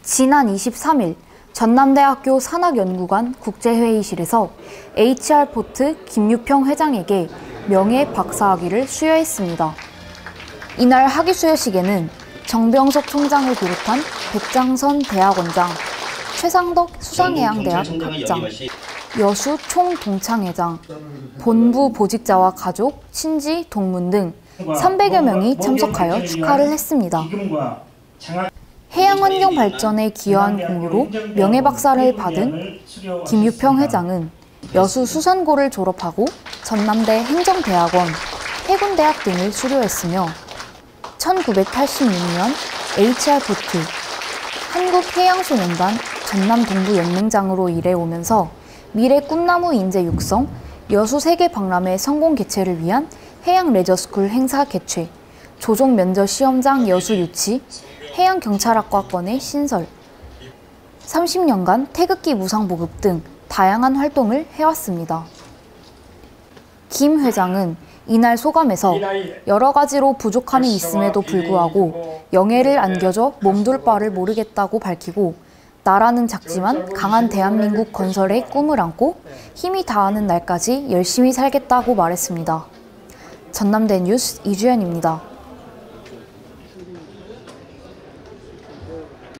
지난 23일 전남대학교 산학연구관 국제회의실에서 HR포트 김유평 회장에게 명예 박사학위를 수여했습니다. 이날 학위 수여식에는 정병석 총장을 비롯한 백장선 대학원장, 최상덕 수상해양대학 학장, 여수 총동창회장, 본부 보직자와 가족, 친지, 동문 등 300여 명이 참석하여 축하를 했습니다. 해양환경 발전에 기여한 공로로 명예박사를 받은 김유평 회장은 여수 수산고를 졸업하고 전남대 행정대학원, 해군대학 등을 수료했으며 1986년 HR포트, 한국해양소년단 전남동부연맹장으로 일해오면서 미래 꿈나무 인재 육성, 여수 세계 박람회 성공 개최를 위한 해양 레저스쿨 행사 개최, 조종 면접 시험장 여수 유치, 해양경찰학과권의 신설, 30년간 태극기 무상 보급 등 다양한 활동을 해왔습니다. 김 회장은 이날 소감에서 여러 가지로 부족함이 있음에도 불구하고 영예를 안겨줘 몸둘 바를 모르겠다고 밝히고 나라는 작지만 강한 대한민국 건설의 꿈을 안고 힘이 다하는 날까지 열심히 살겠다고 말했습니다. 전남대 뉴스 이주연입니다.